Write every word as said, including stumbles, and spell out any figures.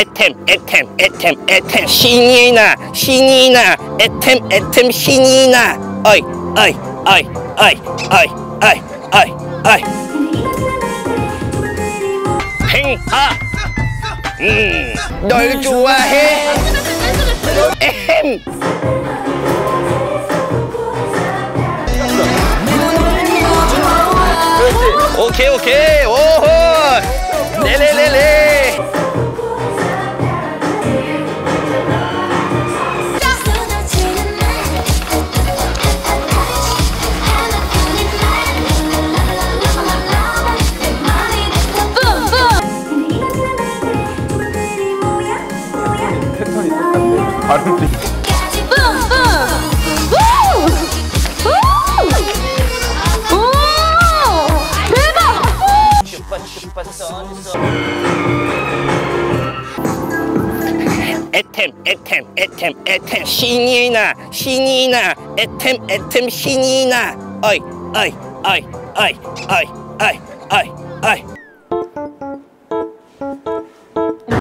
애템 애템 애템 애템 신이 나 신이 나 애템 애템 신이 나 어이 어이 어이 어이 어이 어이 어이 어이 팽아 음널 좋아해 에헴 오케이 오케이 오호 네네네네 패턴이 똑같네. 발음이. 애템 애템 애템 애템 신이 나 신이 나 애템 애템 신이 나 어이 어이 어이 어이 어이 어이 어이 어이